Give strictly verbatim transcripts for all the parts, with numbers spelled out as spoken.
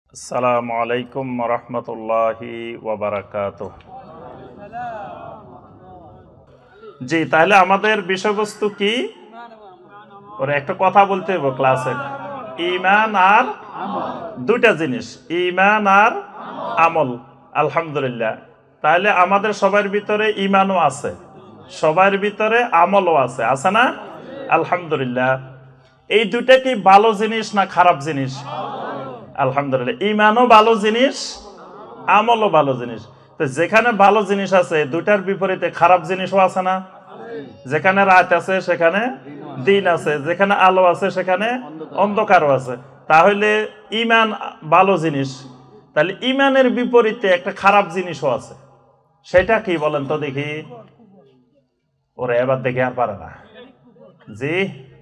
আসসালামু আলাইকুম রহমতুল্লাহি ওয়াবারাকাতুহ। জি, তাহলে আমাদের বিষয়বস্তু কি? ওরা একটা কথা বলতে হবে ক্লাসে, ঈমান আর দুইটা জিনিস, ঈমান আর আমল। আলহামদুলিল্লাহ, তাহলে আমাদের সবার ভিতরে ঈমানও আছে, সবার ভিতরে আমলও আছে, আছে না? আলহামদুলিল্লাহ। এই দুইটা কি ভালো জিনিস না খারাপ জিনিস? আলহামদুলিল্লাহ, ঈমানও ভালো জিনিস, আমলও ভালো জিনিস। তো যেখানে ভালো জিনিস আছে দুটার বিপরীতে খারাপ জিনিসও আছে না? যেখানে রাত আছে সেখানে দিন আছে, যেখানে আলো আছে সেখানে অন্ধকারও আছে। তাহলে ঈমান ভালো জিনিস, তাহলে ঈমানের বিপরীতে একটা খারাপ জিনিসও আছে। সেটা কি বলেন তো দেখি? ওরা এবার দেখে আর পারে না। জি,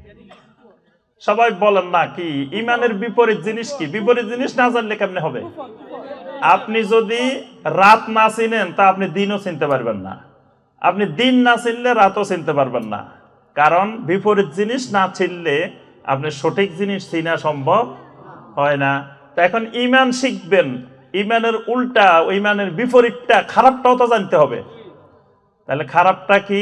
সবাই বলেন না কি ঈমানের বিপরীত জিনিস কি? বিপরীত জিনিস না জানলে কেমনে হবে? আপনি যদি রাত না চিনেন তা আপনি দিনও চিনতে পারবেন না, আপনি দিন না চিনলে রাতও চিনতে পারবেন না। কারণ বিপরীত জিনিস না চিনলে আপনি সঠিক জিনিস চিনা সম্ভব হয় না। তো এখন ঈমান শিখবেন, ঈমানের উল্টা, ঈমানের বিপরীতটা খারাপটাও তো জানতে হবে। তাহলে খারাপটা কি?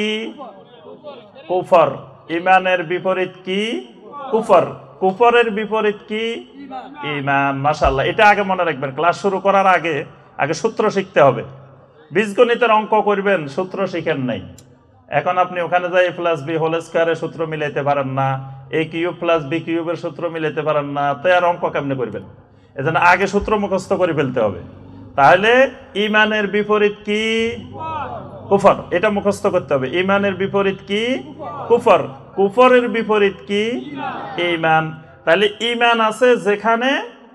কুফর। ঈমানের বিপরীত কি? কুফর। কুফরের বিপরীত কি? ঈমান। মাশাআল্লাহ, এটা আগে মনে রাখবেন। ক্লাস শুরু করার আগে আগে সূত্র শিখতে হবে। বীজগণিতের অঙ্ক করবেন, সূত্র শিখেন নাই। এখন আপনি ওখানে যাই এ প্লাস বি হোল স্কয়ারের সূত্র মিলাইতে পারেন না, এ কিউব প্লাস বি কিউবের সূত্র মিলাইতে পারেন না, তো আর অঙ্ক কেমনে করবেন? এজন্য আগে সূত্র মুখস্থ করে ফেলতে হবে। তাহলে ঈমানের বিপরীত কি? কুফর। এটা মুখস্থ করতে হবে। ঈমানের বিপরীত কি? কুফর। কুফরের বিপরীত কি? ঈমান। তাহলে ঈমান আছে যেখানে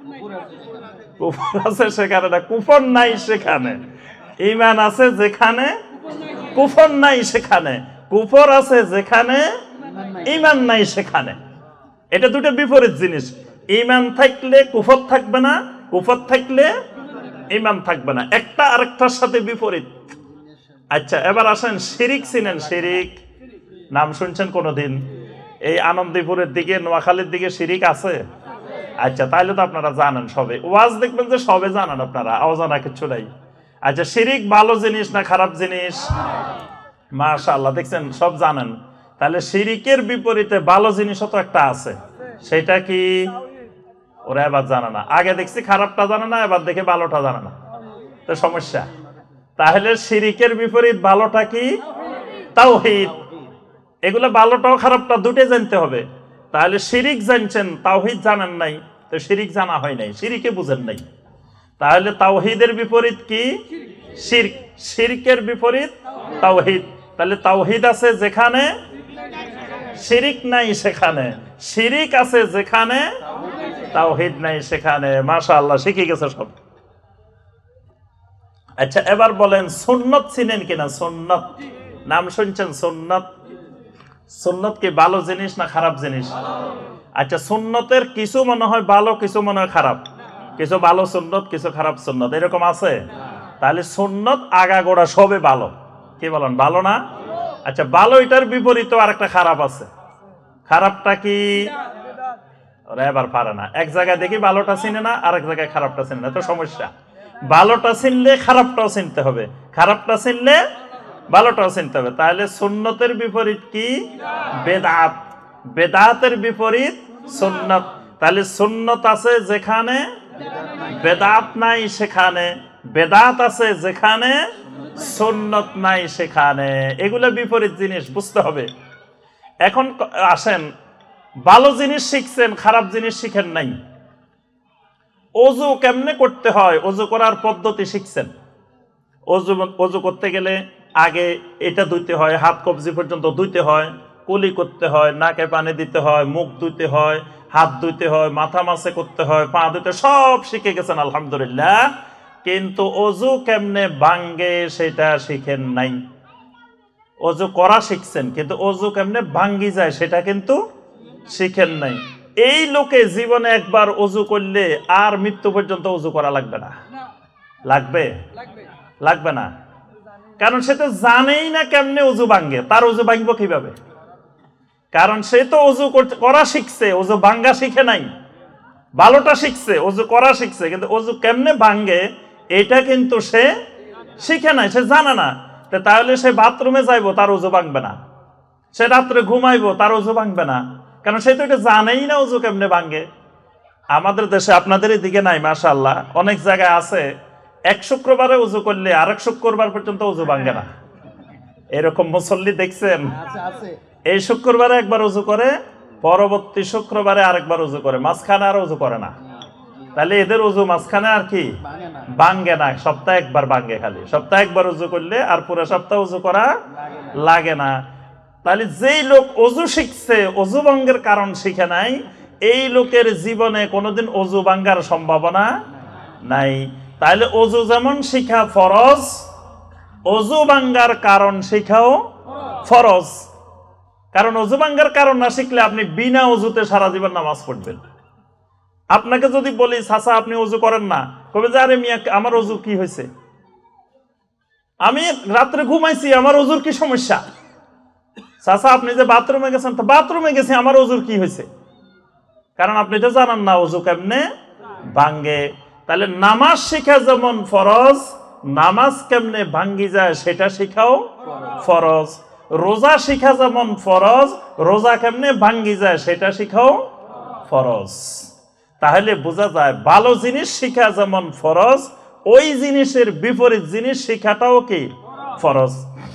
কুফর আছে সেখানে না, কুফর নাই সেখানে। ঈমান আছে যেখানে কুফর নাই সেখানে, কুফর আছে যেখানে ঈমান নাই সেখানে। এটা দুটো বিপরীত জিনিস। ঈমান থাকলে কুফর থাকবে না, কুফর থাকলে ঈমান থাকবে না, একটা আরেকটার সাথে বিপরীত। আচ্ছা, এবার আসেন শিরিক চিনেন? শিরিক নাম শুনছেন কোনোদিন? এই আনন্দপুরের দিকে, নোয়াখালীর দিকে শিরিক আছে? আচ্ছা, তাহলে তো আপনারা জানেন সবে। ওয়াজ দেখবেন যে সবে জানেন আপনারা, অজানা কিছু নাই। আচ্ছা, শিরিক ভালো জিনিস না খারাপ জিনিস? মাশাআল্লাহ, দেখছেন সব জানেন। তাহলে শিরিকের বিপরীতে ভালো জিনিসও তো একটা আছে, সেটা কি? ওরা এবার জানে না। আগে দেখছি খারাপটা জানে না, এবার দেখে ভালোটা জানে না, তো সমস্যা। তাহলে শিরিকের বিপরীত ভালোটা কি? তাওহীদ। এগুলো ভালোটাও খারাপটা দুটোই জানতে হবে। তাহলে শিরিক জানছেন, তাওহীদ জানেন নাই, তো শিরিক জানা হয় নাই, শিরিকে বুঝেন নাই। তাহলে তাওহীদের বিপরীত কি? শিরক। শিরকের বিপরীত তাওহীদ। তাহলে তাওহীদ আছে যেখানে শিরিক নাই সেখানে, শিরিক আছে যেখানে তাওহীদ নাই সেখানে। মাশাআল্লাহ, শিখে গেছে সব। আচ্ছা, এবার বলেন সুন্নত চিনেন কিনা? সুন্নত নাম শুনছেন? সুন্নত। সুন্নত কি ভালো জিনিস না খারাপ জিনিস? আচ্ছা, সুন্নতের কিছু মনে হয় ভালো, কিছু মনে হয় খারাপ, কিছু ভালো সুন্নত, কিছু খারাপ সুন্নত, এরকম আছে? তাহলে সুন্নত আগাগোড়া সবে ভালো। কি বলেন, ভালো না? আচ্ছা, ভালো এটার বিপরীত আর একটা খারাপ আছে। খারাপটা কি? ওরা এবার পারে না। এক জায়গায় দেখি ভালোটা চিনে না, আর এক জায়গায় খারাপটা চিনে না, তো সমস্যা। ভালোটা চিনলে খারাপটাও চিনতে হবে, খারাপটা চিনলে ভালোটাও চিনতে হবে। তাহলে সুন্নতের বিপরীত কি? বেদাত। বেদাতের বিপরীত সুন্নত। তাহলে সুন্নত আছে যেখানে বেদাত নাই সেখানে, বেদাত আছে যেখানে সুন্নত নাই সেখানে। এগুলো বিপরীত জিনিস, বুঝতে হবে। এখন আসেন, ভালো জিনিস শিখছেন, খারাপ জিনিস শিখেন নাই। অজু কেমনে করতে হয়, অজু করার পদ্ধতি শিখছেন। অজু অজু করতে গেলে আগে এটা ধুইতে হয়, হাত কবজি পর্যন্ত ধুইতে হয়, কুলি করতে হয়, নাকে পানি দিতে হয়, মুখ ধুইতে হয়, হাত ধুইতে হয়, মাথা মাসে করতে হয়, পা ধুইতে, সব শিখে গেছেন আলহামদুলিল্লাহ। কিন্তু অজু কেমনে ভাঙ্গে সেটা শিখেন নাই। অজু করা শিখছেন, কিন্তু অজু কেমনে ভাঙ্গি যায় সেটা কিন্তু শিখেন নাই। এই লোকে জীবনে একবার অজু করলে আর মৃত্যু পর্যন্ত অজু করা লাগবে না। লাগবে? লাগবে না। কারণ সে তো জানেই না কেমনে অজু ভাঙ্গে, তার অজু ভাঙবো কিভাবে? কারণ সে তো অজু করা শিখছে, অজু ভাঙ্গা শিখে নাই। ভালোটা শিখছে, অজু করা শিখছে, কিন্তু অজু কেমনে ভাঙ্গে এটা কিন্তু সে শিখে নাই, সে জানে না। তাহলে সে বাথরুমে যাইবো, তার অজু ভাঙবে না। সে রাত্রে ঘুমাইবো, তার অজু ভাঙবে না, কারণ সে তো এটা জানেই না অজু কেমনে ভাঙ্গে। আমাদের দেশে, আপনাদের এদিকে নাই মাশাআল্লাহ, অনেক জায়গায় আছে এক শুক্রবারে অজু করলে আরেক শুক্রবার পর্যন্ত অজু ভাঙ্গে না। এরকম মুসল্লি দেখছেন? এই শুক্রবারে একবার অজু করে, পরবর্তী শুক্রবারে আরেকবার অজু করে, মাঝখানে আর অজু করে না। তাহলে এদের অজু মাঝখানে আর কি ভাঙ্গে না, সপ্তাহে একবার ভাঙ্গে। খালি সপ্তাহে একবার অজু করলে আর পুরো সপ্তাহ অজু করা লাগে না। তাহলে যেই লোক অজু শিখছে, অজু ভঙ্গের কারণ শিখে নাই, এই লোকের জীবনে কোনোদিন অজু ভাঙ্গার সম্ভাবনা নাই। তাহলে অজু যেমন শিখা ফরজ, অজু ভাঙ্গার কারণ শিখাও ফরজ। কারণ অজু ভাঙ্গার কারণ না শিখলে আপনি বিনা অজুতে সারা জীবন নামাজ পড়বেন। আপনাকে যদি বলি চাচা আপনি অজু করেন না, কবে যে আরে মিয়া আমার অজু কি হয়েছে, আমি রাত্রে ঘুমাইছি, আমার অজুর কি সমস্যা? চাচা আপনি যে বাথরুমে গেছেন, তো বাথরুমে গেছি, আমার অজুর কি হয়েছে? কারণ আপনি তো জানান না অজু কেমনে ভাঙ্গে। তাহলে নামাজ শিখা যেমন ফরজ, নামাজ কেমনে ভাঙ্গি যায় সেটা শিখাও ফরজ। রোজা শিখা যেমন ফরজ, রোজা কেমনে ভাঙ্গি যায় সেটা শিখাও ফরজ। তাহলে বোঝা যায় ভালো জিনিস শিখা যেমন ফরজ, ওই জিনিসের বিপরীত জিনিস শিখাটাও কি ফরজ।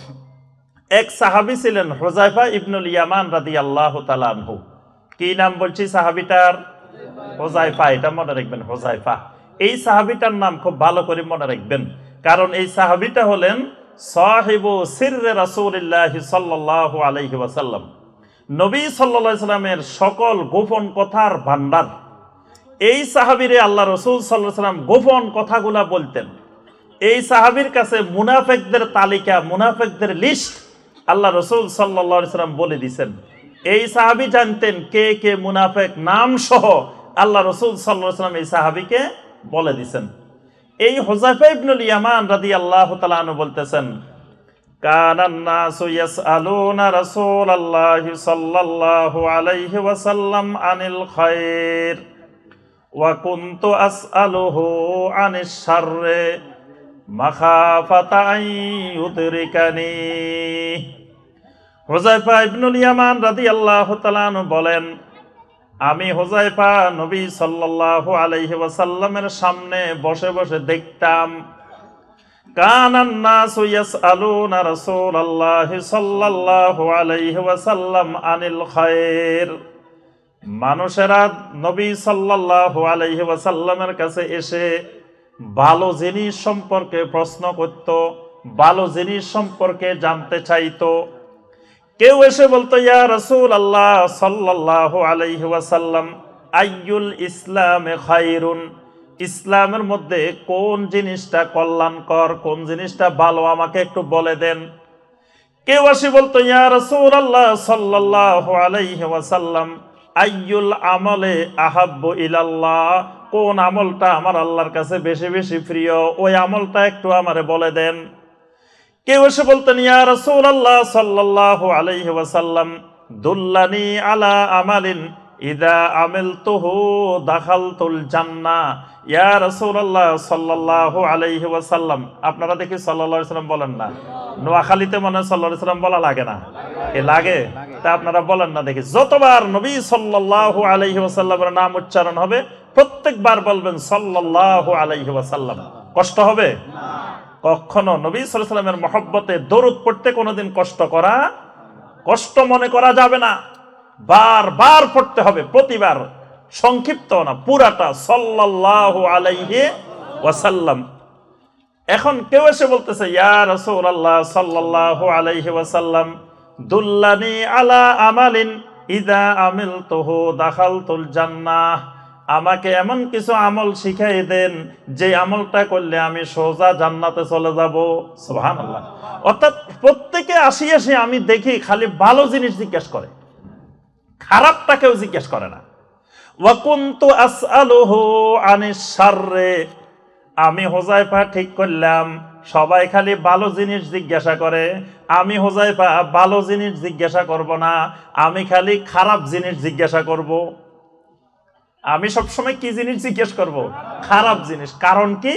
এক সাহাবী ছিলেন হুযায়ফা ইবনুল ইয়ামান রাদিয়াল্লাহু তাআলা আনহু। কি নাম বলছি সাহাবীটার? হুযায়ফা। এটা মনে রাখবেন, হুযায়ফা। এই সাহাবীটার নাম খুব ভালো করে মনে রাখবেন, কারণ এই সাহাবীটা হলেন সাহিবু সিররে রাসূলিল্লাহ সাল্লাল্লাহু আলাইহি ওয়াসাল্লাম। নবী সাল্লাল্লাহু আলাইহি ওয়াসাল্লামের সকল গোপন কথার ভান্ডার। এই সাহাবীরে আল্লাহ রাসূল সাল্লাল্লাহু আলাইহি ওয়াসাল্লাম গোপন কথাগুলা বলতেন। এই সাহাবীর কাছে মুনাফিকদের তালিকা, মুনাফিকদের লিস্ট আল্লাহ রাসূল সাল্লাল্লাহু আলাইহি ওয়াসাল্লাম বলে দিয়েছেন। এই সাহাবী জানতেন কে কে মুনাফিক, নাম সহ আল্লাহ রাসূল সাল্লাল্লাহু আলাইহি ওয়াসাল্লাম এই সাহাবীকে বলে দিয়েছেন। এই হুযায়ফা ইবনুল ইয়ামান রাদিয়াল্লাহু তাআলা আনহু বলতেছেন, কানান নাসু ইয়াসআলুনা রাসূলাল্লাহি সাল্লাল্লাহু আলাইহি ওয়াসাল্লাম আনিল খায়র ওয়া কুনতু আসআলুহু আনিশ শাররি মাখাফাতা আন ইউদরিকানি। হুযায়ফা ইবনুল ইয়ামান রাদিয়াল্লাহু তাআলা আনহু বলেন, আমি হুযায়ফা নবী সাল্লাল্লাহু আলাইহি ওয়াসাল্লামের সামনে বসে বসে দেখতাম, কানান নাসু ইয়াসআলুনা রাসূলাল্লাহি সাল্লাল্লাহু আলাইহি ওয়াসাল্লাম আনিল খায়র। মানুষেরা নবী সাল্লাল্লাহু আলাইহি ওয়াসাল্লামের কাছে এসে ভালো জিনিস সম্পর্কে প্রশ্ন করত, ভালো জিনিস সম্পর্কে জানতে চাইতো। কেউ এসে বলতো, ইয়া রাসূলুল্লাহ সাল্লাল্লাহু আলাইহি ওয়াসাল্লাম আইয়ুল ইসলামে খায়রুন, ইসলামের মধ্যে কোন জিনিসটা কল্যাণকর, কোন জিনিসটা ভালো, আমাকে একটু বলে দেন। কেউ এসে বলতো, ইয়া রাসূলুল্লাহ সাল্লাল্লাহু আলাইহি ওয়াসাল্লাম আইয়ুল আমলে আহাব্বু ইলাল্লাহ, কোন আমলটা আমার আল্লাহর কাছে বেশি বেশি প্রিয়, ওই আমলটা একটু আমারে বলে দেন। কেউ এসে বলতেন, ইয়া রাসূলুল্লাহ সাল্লাল্লাহু আলাইহি ওয়াসাল্লাম দুল্লানি আলা আমালিন ইদা আমিলতুহু দাখালতুল জান্নাহ, ইয়া রাসূলুল্লাহ সাল্লাল্লাহু আলাইহি ওয়াসাল্লাম। আপনারা দেখি সাল্লাল্লাহু আলাইহি ওয়াসাল্লাম বলেন না, নোয়াখালীতে মনে হয় সাল্লাল্লাহু আলাইহি ওয়াসাল্লাম বলা লাগে না, এ লাগে, তা আপনারা বলেন না দেখি। যতবার নবী সাল্লাল্লাহু আলাইহি ওয়াসাল্লামের নাম উচ্চারণ হবে প্রত্যেকবার বলবেন সাল্লাল্লাহু আলাইহি ওয়াসাল্লাম। কষ্ট হবে না, কখনো নবী সাল্লাল্লাহু আলাইহি ওয়াসাল্লামের মহব্বতে দরুদ পড়তে কোনোদিন কষ্ট করা, কষ্ট মনে করা যাবে না, বারবার পড়তে হবে, প্রতিবার, সংক্ষিপ্ত না, পুরাটা সাল্লাল্লাহু আলাইহি ওয়াসাল্লাম। এখন কেউ এসে বলতেছে, ইয়া রাসূলুল্লাহ সাল্লাল্লাহু আলাইহি ওয়াসাল্লাম দুল্লানি আলা আমালিন ইদা আমিলতুহু দাখালতুল জান্নাহ, আমাকে এমন কিছু আমল শিখাই দেন যে আমলটা করলে আমি সোজা জান্নাতে চলে যাব। সুবহানাল্লাহ। অর্থাৎ প্রত্যেকে আসি আসি আমি দেখি খালি ভালো জিনিস জিজ্ঞেস করে, খারাপটা কেউ জিজ্ঞেস করে না। ওয়া কুনতু আসআলুহু আনিশ শাররি, আমি হুযায়ফা ঠিক করলাম সবাই খালি ভালো জিনিস জিজ্ঞাসা করে, আমি হুযায়ফা ভালো জিনিস জিজ্ঞাসা করব না, আমি খালি খারাপ জিনিস জিজ্ঞাসা করব। আমি সবসময় কি জিনিস জিজ্ঞেস করব? খারাপ জিনিস। কারণ কি?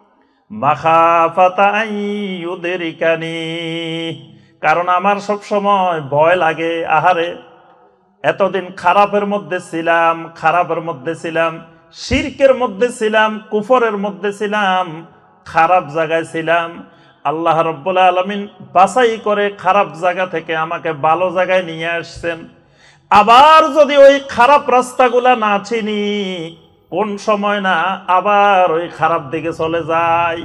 মাখাফাতা আইয়ুদরিকানি, কারণ আমার সব সময় ভয় লাগে। আহারে, এতদিন খারাপের মধ্যে ছিলাম, খারাপের মধ্যে ছিলাম, শিরকের মধ্যে ছিলাম, কুফরের মধ্যে ছিলাম, খারাপ জায়গায় ছিলাম। আল্লাহ রাব্বুল আলামিন বাছাই করে খারাপ জায়গা থেকে আমাকে ভালো জায়গায় নিয়ে আসছেন। আবার যদি ওই খারাপ রাস্তাগুলা না চিনি, কোন সময় না আবার ওই খারাপ দিকে চলে যাই।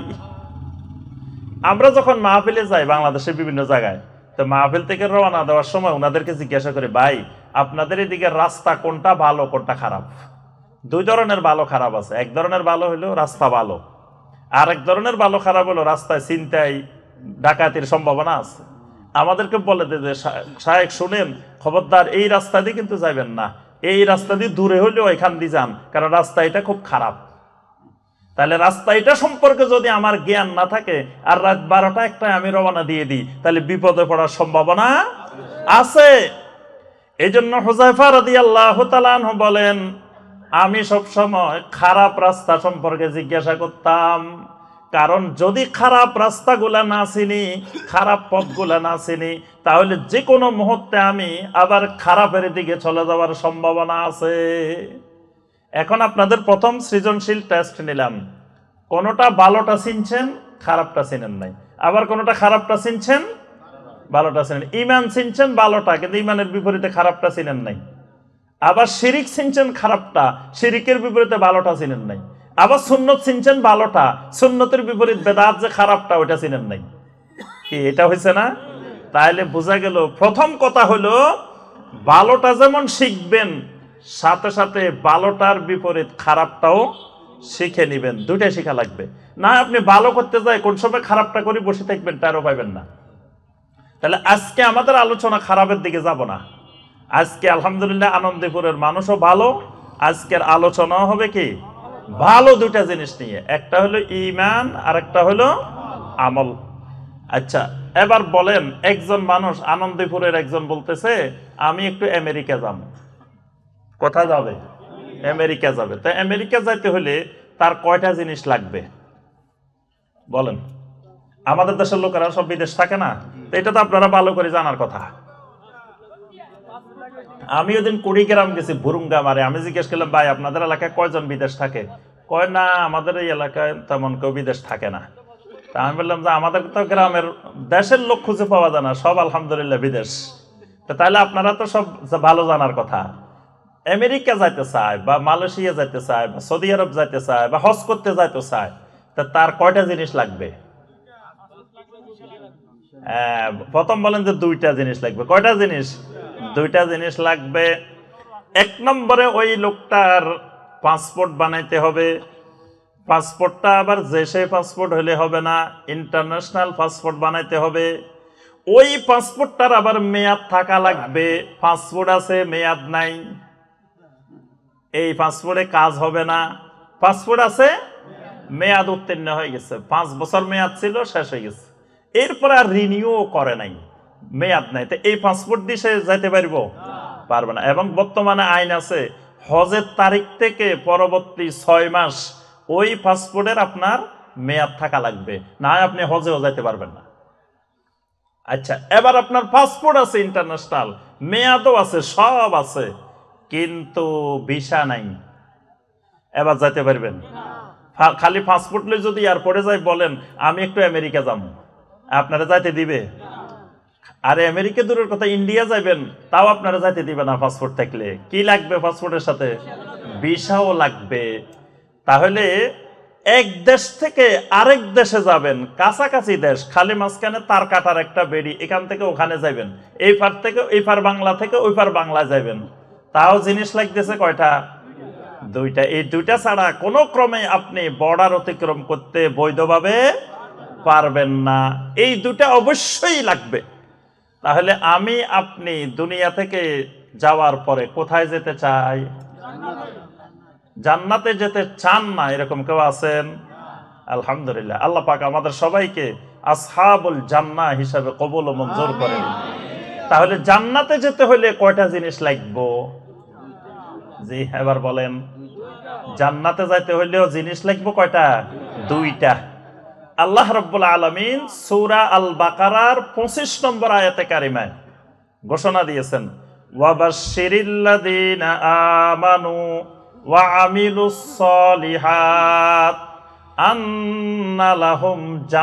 আমরা যখন মাহফিলে যাই বাংলাদেশের বিভিন্ন জায়গায়, তো মাহফিল থেকে রওনা দেওয়ার সময় ওনাদেরকে জিজ্ঞাসা করি, ভাই আপনাদের এদিকে রাস্তা কোনটা ভালো কোনটা খারাপ? দুই ধরনের ভালো খারাপ আছে। এক ধরনের ভালো হলো রাস্তা ভালো, আর এক ধরনের ভালো খারাপ হলো রাস্তায় ছিনতাই ডাকাতির সম্ভাবনা আছে। আমাদেরকে বলে দে যে শায়েখ শুনেন, খবরদার এই রাস্তা দিয়ে কিন্তু যাবেন না, এই রাস্তা দিয়ে দূরে হলেও এখান দিয়ে যান, কারণ রাস্তা এটা খুব খারাপ। তাহলে রাস্তা এটা সম্পর্কে যদি আমার জ্ঞান না থাকে আর রাত বারোটা একটায় আমি রওনা দিয়ে দিই, তাহলে বিপদে পড়ার সম্ভাবনা আছে। এই জন্য হুযায়ফা রাদিয়াল্লাহু তাআলা আনহু বলেন, আমি সব সময় খারাপ রাস্তা সম্পর্কে জিজ্ঞাসা করতাম, কারণ যদি খারাপ রাস্তাগুলা না চিনি, খারাপ পথগুলা না চিনি, তাহলে যে কোনো মুহূর্তে আমি আবার খারাপের দিকে চলে যাওয়ার সম্ভাবনা আছে। এখন আপনাদের প্রথম সৃজনশীল টেস্ট নিলাম। কোনোটা ভালোটা চিনছেন, খারাপটা চিনেন নাই, আবার কোনোটা খারাপটা চিনছেন, ভালোটা চিনেন। ঈমান চিনছেন ভালোটা, কিন্তু ঈমানের বিপরীতে খারাপটা চিনেন নাই। আবার শিরিক চিনছেন খারাপটা, শিরিকের বিপরীতে ভালোটা চিনেন নাই। আবার সুন্নত চিনছেন ভালোটা, সুন্নতের বিপরীত বেদাত যে খারাপটা ওইটা চিনেন নাই। কি এটা হয়েছে না? তাহলে বোঝা গেল প্রথম কথা হলো ভালোটা যেমন শিখবেন, সাথে সাথে ভালোটার বিপরীত খারাপটাও শিখে নিবেন। দুইটাই শিখা লাগবে। না আপনি ভালো করতে যাই কোন সময় খারাপটা করে বসে থাকবেন, তারও পাইবেন না। তাহলে আজকে আমাদের আলোচনা খারাপের দিকে যাব না। আজকে আলহামদুলিল্লাহ আনন্দপুরের মানুষও ভালো। আজকের আলোচনাও হবে কি ভালো, দুইটা জিনিস নিয়ে, একটা হলো ঈমান আর একটা হলো আমল। আচ্ছা, এবার বলেন, একজন মানুষ আনন্দপুরের একজন বলতেছে আমি একটু আমেরিকা যাব। কোথায় যাবে? আমেরিকা যাবে। তো আমেরিকা যাইতে হলে তার কয়টা জিনিস লাগবে বলেন? আমাদের দেশের লোকেরা সব বিদেশ থাকে না, তো এটা তো আপনারা ভালো করে জানার কথা। আমি ওদিন কুড়িগ্রাম গেছি, ভুরুঙ্গা মারে। আমি জিজ্ঞেস করলাম, ভাই আপনাদের এলাকায় কয়জন বিদেশ থাকে? কয় না, আমাদের এই এলাকায় তেমন কেউ বিদেশ থাকে না। তা আমি বললাম যে আমাদের তো গ্রামের দেশের লোক খুঁজে পাওয়া যায় না, সব আলহামদুলিল্লাহ বিদেশ। তো তাহলে আপনারা তো সব ভালো জানার কথা। আমেরিকা যাইতে চায় বা মালয়েশিয়া যাইতে চায় বা সৌদি আরব যাইতে চায় বা হজ করতে যাইতে চায়, তা তার কয়টা জিনিস লাগবে? প্রথম বলেন যে দুইটা জিনিস লাগবে। কয়টা জিনিস? দুইটা জিনিস লাগবে। এক নম্বরে ওই লোকটার পাসপোর্ট বানাইতে হবে। পাসপোর্টটা আবার যে সেই পাসপোর্ট হলে হবে না, ইন্টারন্যাশনাল পাসপোর্ট বানাইতে হবে। ওই পাসপোর্টটার আবার মেয়াদ থাকা লাগবে। পাসপোর্ট আছে মেয়াদ নাই, এই পাসপোর্টে কাজ হবে না। পাসপোর্ট আছে মেয়াদ উত্তীর্ণ হয়ে গেছে, পাঁচ বছর মেয়াদ ছিল, শেষ হয়ে গেছে, এরপরে আর রিনিউ করে নাই, মেয়াদ নাই। তো এই পাসপোর্ট দিয়ে সে যাইতে পারবো? পারবে না। এবং বর্তমানে আইন আছে, হজের তারিখ থেকে পরবর্তী ছয় মাস ওই পাসপোর্টের আপনার মেয়াদ থাকা লাগবে, না আপনি হজেও যাইতে পারবেন না। আচ্ছা, এবার আপনার পাসপোর্ট আছে ইন্টারন্যাশনাল, মেয়াদও আছে, সব আছে, কিন্তু ভিসা নাই, এবার যাইতে পারবেন? খালি পাসপোর্ট লই যদি এয়ারপোর্টে যাই বলেন আমি একটু আমেরিকা যাবো, আপনারা যাইতে দিবে? আরে আমেরিকা দূরের কথা, ইন্ডিয়া যাবেন তাও আপনারা যাইতে দিবে না পাসপোর্ট থাকলে। কি লাগবে পাসপোর্টের সাথে? ভিসাও লাগবে। তাহলে এক দেশ থেকে আরেক দেশে যাবেন, কাছাকাছি দেশ, খালি মাঝখানে তার কাটার একটা বেড়ি, এখান থেকে ওখানে যাবেন, এই পার থেকে এই পার বাংলা থেকে ওই পার বাংলা যাবেন, তাও জিনিস লাগতেছে কয়টা? দুইটা। এই দুইটা ছাড়া কোনো ক্রমে আপনি বর্ডার অতিক্রম করতে বৈধভাবে পারবেন না। এই দুটা অবশ্যই লাগবে। তাহলে আমি আপনি দুনিয়া থেকে যাওয়ার পরে কোথায় যেতে চাই? জান্নাতে যেতে চান না এরকম কেউ আছেন? আলহামদুলিল্লাহ, আল্লাহ পাক আমাদের সবাইকে আসহাবুল জান্নাহ হিসাবে কবুল ও মঞ্জুর করেন। তাহলে জান্নাতে যেতে হলে কয়টা জিনিস লাগবে? জি, এবার বলেন। জান্নাতে যাইতে হইলেও জিনিস লাগবে কয়টা? দুইটা। আল্লাহ রাব্বুল আলামিন সূরা আল বাকারার পঁচিশ নম্বর আয়াতে কারিমায় ঘোষণা দিয়েছেন, ওয়াবাশশিরিল্লাযীনা আমানু ওয়া আমিলুস সলিহাত আন্না লাহুম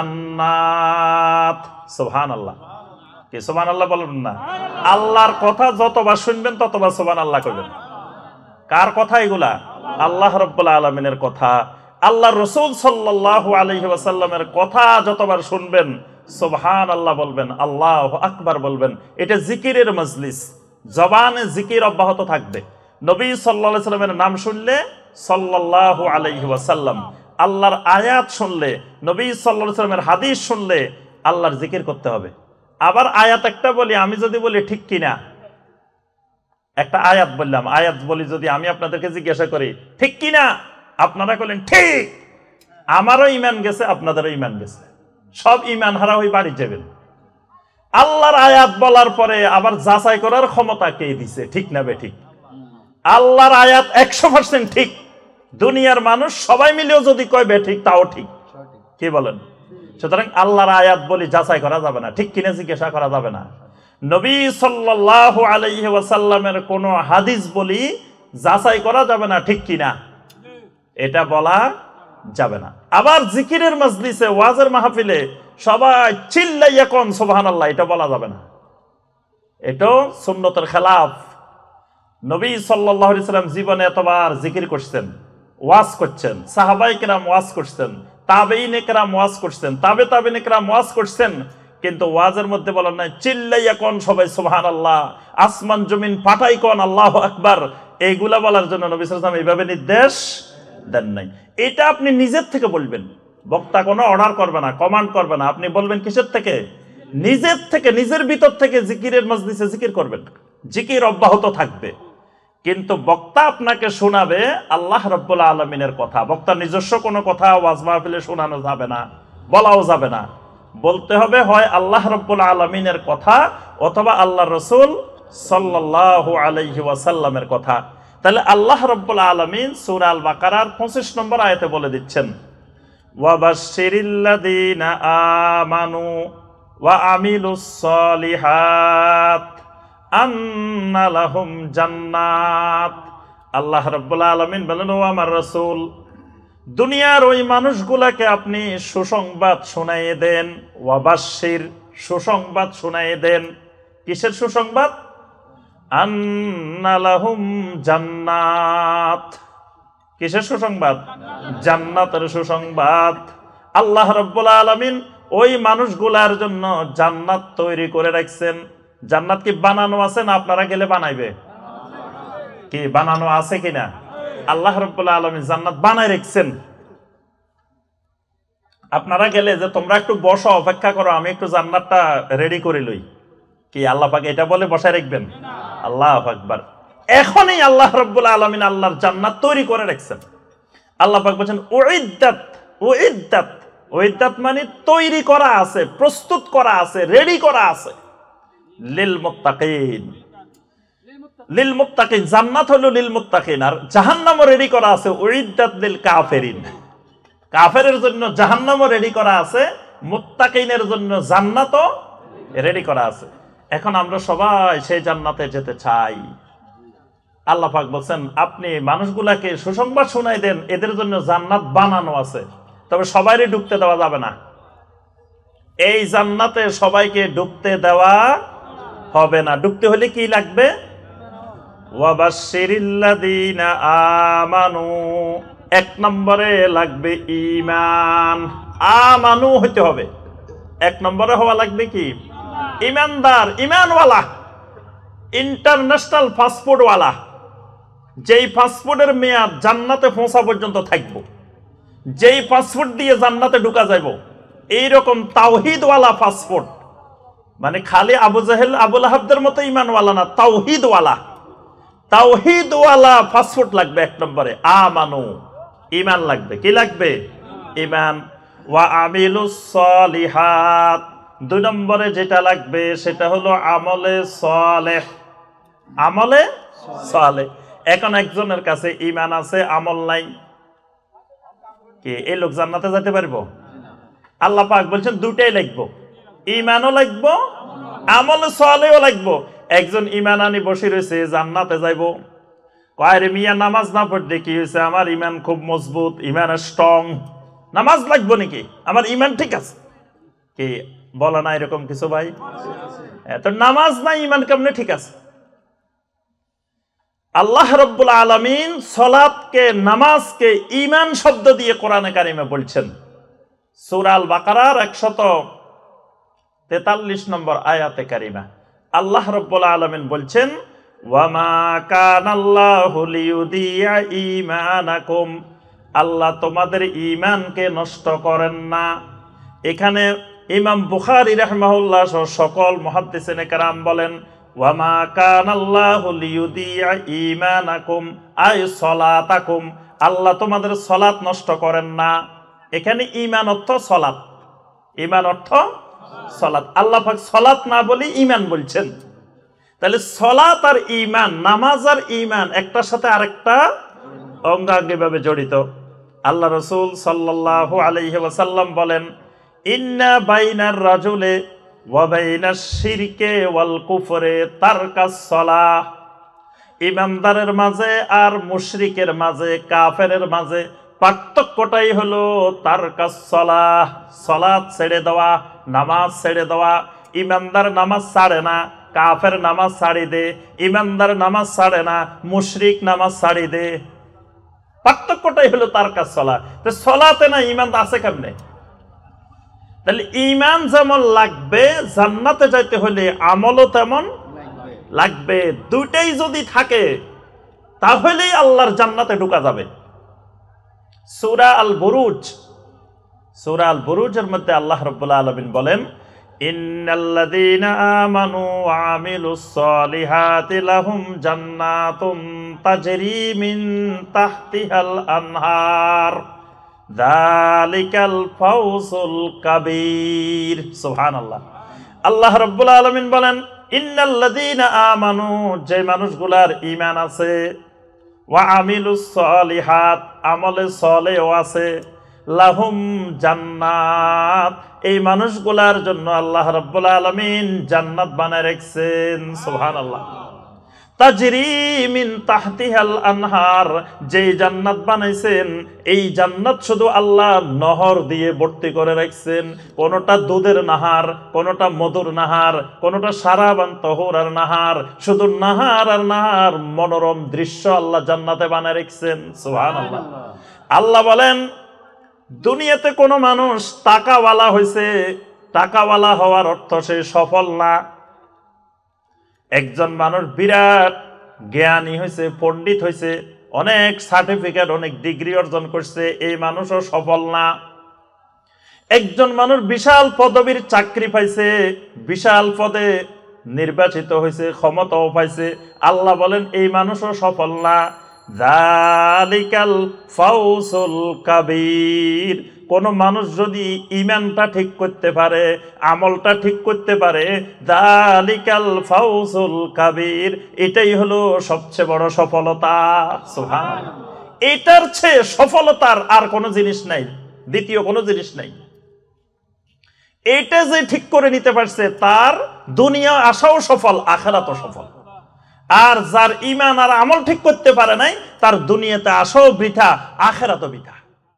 জান্নাত। সুবহানাল্লাহ। কি সুবহানাল্লাহ বলবেন না? আল্লাহর কথা যতবার শুনবেন ততবার সুবহানাল্লাহ কইবেন। কার কথা এগুলা? আল্লাহ রাব্বুল আলামিনের কথা। আল্লাহ রাসূল সাল্লাল্লাহু আলাইহি ওয়াসাল্লামের কথা যতবার শুনবেন সুবহানাল্লাহ বলবেন, আল্লাহু আকবার বলবেন। এটা জিকিরের মজলিস, জবানে জিকির অব্যাহত থাকবে। নবী সাল্লাল্লাহু আলাইহি ওয়াসাল্লামের নাম শুনলে সাল্লাল্লাহু আলাইহি ওয়াসাল্লাম, আল্লাহর আয়াত শুনলে, নবী সাল্লাল্লাহু আলাইহি ওয়াসাল্লামের হাদিস শুনলে আল্লাহর জিকির করতে হবে। আবার আয়াত একটা বলি, আমি যদি বলি ঠিক কিনা, একটা আয়াত বললাম, আয়াত বলি যদি আমি আপনাদেরকে জিজ্ঞাসা করি ঠিক কিনা, আপনারা বলেন ঠিক, আমারও ঈমান গেছে, আপনাদেরও ঈমান গেছে, সব ঈমান হারা হয়ে বাড়ি যাবেন। আল্লাহর আয়াত বলার পরে আবার যাচাই করার ক্ষমতা কে দিছে ঠিক না বেঠিক? আল্লাহর আয়াত একশো পার্সেন্ট ঠিক, দুনিয়ার মানুষ সবাই মিলেও যদি কয় বেঠিক তাও ঠিক। কি বলেন? সুতরাং আল্লাহর আয়াত বলি যাচাই করা যাবে না, ঠিক কিনা জিজ্ঞাসা করা যাবে না। নবী সাল্লাল্লাহু আলাইহি ওয়াসাল্লামের কোন হাদিস বলি যাচাই করা যাবে না ঠিক কিনা, এটা বলা যাবে না। আবার জিকিরের মজলিসে, ওয়াজের মাহফিলে সবাই চিল্লাইয়া কোন সুবহানাল্লাহ, এটা বলা যাবে না, এটা সুন্নতের খেলাফ। নবী সাল্লাল্লাহু আলাইহি ওয়াসাল্লাম জীবনে এতবার জিকির করছেন, ওয়াজ করছেন, সাহাবায়ে কেরাম ওয়াজ করছেন, তাবেঈনে কেরাম ওয়াজ করছেন, তাবে তাবেঈনে কেরাম ওয়াজ করছেন, কিন্তু ওয়াজের মধ্যে বলেন নাই চিল্লাইয়া কোন সবাই সুবহানাল্লাহ, আসমান জমিন ফাটাই কোন আল্লাহু আকবার, এইগুলা বলার জন্য নবী সাল্লাল্লাহু আলাইহি ওয়াসাল্লাম এইভাবে নির্দেশ দেন নাই। এটা আপনি নিজের থেকে বলবেন, বক্তা কোনো অর্ডার করবে না, কমান্ড করবে না, আপনি বলবেন কিসের থেকে? নিজের থেকে, নিজের ভিতর থেকে জিকিরের মজলিসে জিকির করবেন, জিকির অব্যাহত থাকবে। কিন্তু বক্তা আপনাকে শোনাবে আল্লাহ রাব্বুল আলামিনের কথা, বক্তার নিজস্ব কোনো কথা ওয়াজ মাহফিলে শোনানো যাবে না, বলাও যাবে না। বলতে হবে হয় আল্লাহ রাব্বুল আলামিনের কথা অথবা আল্লাহর রাসূল সাল্লাল্লাহু আলাইহি ওয়াসাল্লামের কথা। তাহলে আল্লাহ রাব্বুল আলামিন সূরা আল বাকারার পঁচিশ নম্বর আয়াতে বলে দিচ্ছেন, ওয়াবাশশিরিল্লাযীনা আমানু ওয়া আমিলুস সলিহাত আন্না লাহুম জান্নাত। আল্লাহ রাব্বুল আলামিন বলেন, ও আমার রাসূল, দুনিয়ার ওই মানুষগুলাকে আপনি সুসংবাদ শোনাইয়ে দেন। ওয়াবাশশির, সুসংবাদ শোনাইয়ে দেন। কিসের সুসংবাদ? আন্না লাহুম জান্নাত। কিসের সুসংবাদ? জান্নাতের সুসংবাদ। আল্লাহ রাব্বুল আলামিন ওই মানুষগুলার জন্য জান্নাত তৈরি করে রাখছেন। জান্নাত কি বানানো আছে না আপনারা গেলে বানাইবে? কি বানানো আছে কিনা? আল্লাহ রাব্বুল আলামিন জান্নাত বানায় রাখছেন। আপনারা গেলে যে তোমরা একটু বসো, অপেক্ষা করো, আমি একটু জান্নাতটা রেডি করে লই, কি আল্লাহ পাক এটা বলে বসায় রাখবেন? আল্লাহু আকবার। এখনই আল্লাহ রাব্বুল আলামিন আল্লাহর জান্নাত তৈরি করে রাখছেন। আল্লাহ পাক বলেন উইদ্দাত, উইদ্দাত, উইদ্দাত মানে তৈরি করা আছে, প্রস্তুত করা আছে, রেডি করা আছে। লিল মুত্তাকিন, লিল মুত্তাকিন, জান্নাত হলো লিল মুত্তাকিন, আর জাহান্নামও রেডি করা আছে উইদ্দাত লিল কাফিরিন। কাফেরের জন্য জাহান্নামও রেডি করা আছে, মুত্তাকিনের জন্য জান্নাতও রেডি করা আছে। এখন আমরা সবাই সেই জান্নাতে যেতে চাই। আল্লাহ পাক বলছেন আপনি মানুষগুলাকে সুসংবাদ শোনাই দেন, এদের জন্য জান্নাত বানানো আছে, তবে সবাইরে ঢুকতে দেওয়া যাবে না। এই জান্নাতে সবাইকে ঢুকতে দেওয়া হবে না। ঢুকতে হলে কি লাগবে? ওয়াবাশশিরিল্লাযীনা আমানু, এক নম্বরে লাগবে ঈমান। আমানু হইতে হবে, এক নম্বরে হওয়া লাগবে কি? ইমানদার, ইমানওয়ালা, ইন্টারন্যাশনাল পাসপোর্ট ওয়ালা, যেই পাসপোর্টের মেয়াদ জান্নাতে পৌঁছা পর্যন্ত থাকব, যেই পাসপোর্ট দিয়ে জান্নাতে ঢুকা যাইব, এইরকম তাওহীদওয়ালা পাসপোর্ট। মানে খালি আবু জাহেল আবু লাহাবদের মতো ইমানওয়ালা না, তাওহীদওয়ালা, তাওহীদওয়ালা পাসপোর্ট লাগবে এক নম্বরে। আমানু, ঈমান লাগবে। কি লাগবে? ঈমান। ওয়া আমিলুস সলিহাত, দুই নম্বরে যেটা লাগবে সেটা হলো আমলে সালেহ। আমলে সালেহ, এখন একজনের কাছে ঈমান আছে আমল নাই, কি এই লোক জান্নাতে যেতে পারবো? আল্লাহ পাক বলছেন দুটাই লাগবো, ঈমানও লাগবো আমল সালেহও লাগবো। একজন ঈমান আনি বসে রয়েছে জান্নাতে যাইবো, কয় রে মিয়া নামাজ না পড়লে কি হয়েছে, আমার ঈমান খুব মজবুত, ঈমান স্ট্রং, নামাজ লাগবো নাকি, আমার ঈমান ঠিক আছে, কি বলে না এরকম কিছু ভাই? তো নামাজ নাই ঈমান কেমনে ঠিক আছে? আল্লাহ রাব্বুল আলামিন সালাতকে নামাজকে ঈমান শব্দ দিয়ে কোরআনে কারিমে বলছেন। সূরা আল বাকারার একশত তেতাল্লিশ নম্বর আয়াতে কারিমা আল্লাহ রাব্বুল আলামিন বলছেন, ওয়ামা কানাল্লাহু লিয়ুদিয়া ঈমানাকুম, আল্লাহ তোমাদের ঈমানকে নষ্ট করেন না। এখানে ইমাম বুখারী রাহিমাহুল্লাহ সহ সকল মুহাদ্দিসিনে কেরাম বলেন, ওয়ামা কানাল্লাহু লিয়ুদিয়া ঈমানাকুম আই সলাতাকুম, আল্লাহ তোমাদের সলাত নষ্ট করেন না। এখানে ঈমান অর্থ সলাত, ঈমান অর্থ সলাত, আল্লাহ পাক সলাত না বলে ঈমান বলছেন। তাহলে সলাত আর ঈমান, নামাজ আর ঈমান একটার সাথে আরেকটা অঙ্গাঙ্গিভাবে জড়িত। আল্লাহ রাসূল সাল্লাল্লাহু আলাইহি ওয়াসাল্লাম বলেন, ইন্না বাইনার রাজুলে ওয়া বাইনাশ শিরকে ওয়াল কুফরে তারকাস সালাহ, ঈমানদারের মাঝে আর মুশরিকের মাঝে, কাফেরের মাঝে পার্থক্যটাই হলো তারকাস সালাহ, সালাত ছেড়ে দেওয়া, নামাজ ছেড়ে দেওয়া। ঈমানদার নামাজ ছাড়ে না, কাফের নামাজ ছাড়ি দে, ঈমানদার নামাজ ছাড়ে না, মুশরিক নামাজ ছাড়ি দে। পার্থক্যটাই হলো তারকাস সালাহ। তো সালাতে না ঈমান আছে কেমনে? তাহলে ঈমান যেমন লাগবে জান্নাতে যাইতে হলে আমলও তেমন লাগবে। দুইটাই যদি থাকে তাহলেই আল্লাহর জান্নাতে ঢোকা যাবে। সূরা আল বুরুজ, সূরা আল বুরুজের মধ্যে আল্লাহ রাব্বুল আলামিন বলেন, ইন্নাল্লাযীনা আমানু ওয়া আমিলুস সালিহাতি লাহুম জান্নাতুন তাজরি মিন তাহতিহাল আনহার যালিকাল ফাওজুল কাবীর। সুবহানাল্লাহ। আল্লাহ রাব্বুল আলামিন বলেন, ইন্নাল্লাযীনা আমানু, যে মানুষগুলার ঈমান আছে, ওয়া আমিলুস সালিহাত, আমলে সালেহ আছে, লাহুম জান্নাত, এই মানুষগুলার জন্য আল্লাহ রাব্বুল আলামিন জান্নাত বানায় রাখছেন। সুবহানাল্লাহ। তাজরি মিন তাহতিহাল আনহার, যেই জান্নাত বানাইছেন এই জান্নাত শুধু আল্লাহ নহর দিয়ে ভর্তি করে রাখছেন। কোনটা দুধের নাহার, কোনটা মধুর নাহার, কোনটা সারাবান তহুরার নাহার, শুধু নাহার আর নাহার, মনোরম দৃশ্য আল্লাহ জান্নাতে বানায় রাখছেন। সুবহানাল্লাহ। আল্লাহ বলেন, দুনিয়াতে কোনো মানুষ টাকাওয়ালা হয়েছে, টাকাওয়ালা হওয়ার অর্থ সে সফল না। একজন মানুষ বিরাট জ্ঞানী হয়েছে, পণ্ডিত হয়েছে, অনেক সার্টিফিকেট, অনেক ডিগ্রি অর্জন করছে, এই মানুষও সফল না। একজন মানুষ বিশাল পদবীর চাকরি পাইছে, বিশাল পদে নির্বাচিত হয়েছে, ক্ষমতাও পাইছে, আল্লাহ বলেন এই মানুষও সফল না। যালিকাল ফাওজুল কাবীর, কোন মানুষ যদি ঈমানটা ঠিক করতে পারে, আমলটা ঠিক করতে পারে, যালিকাল ফাওজুল কাবীর, এটাই হলো সবচেয়ে বড় সফলতা। সুবহানাল্লাহ। এটার চেয়ে সফলতার আর কোনো জিনিস নাই, দ্বিতীয় কোনো জিনিস নাই। এটা যে ঠিক করে নিতে পারছে তার দুনিয়া আশাও সফল, আখিরাতও সফল। আর যার ঈমান আর আমল ঠিক করতে পারে নাই তার দুনিয়াতে আশাও বৃথা, আখিরাতও বৃথা।